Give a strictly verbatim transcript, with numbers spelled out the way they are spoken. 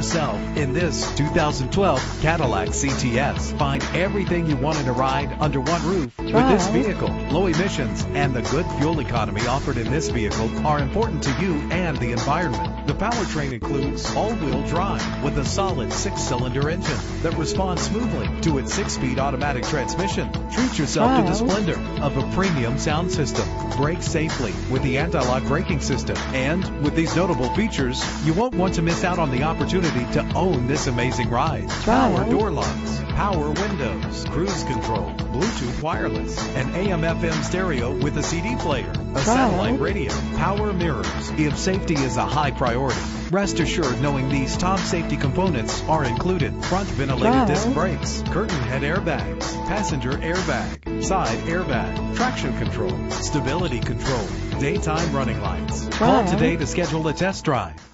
yourself in this two thousand twelve Cadillac C T S. Find everything you want in a ride under one roof with this vehicle. Low emissions and the good fuel economy offered in this vehicle are important to you and the environment. The powertrain includes all-wheel drive with a solid six-cylinder engine that responds smoothly to its six-speed automatic transmission. Treat yourself Wow. to the splendor of a premium sound system. Brake safely with the anti-lock braking system. And with these notable features, you won't want to miss out on the opportunity to own this amazing ride. Power Wow. door locks, power windows, cruise control, Bluetooth wireless, an A M F M stereo with a C D player, a satellite radio, power mirrors. If safety is a high priority, rest assured knowing these top safety components are included. Front ventilated Wow. disc brakes, curtain head airbags, passenger airbag, side airbag, traction control, stability control, daytime running lights. Call Wow. today to schedule a test drive.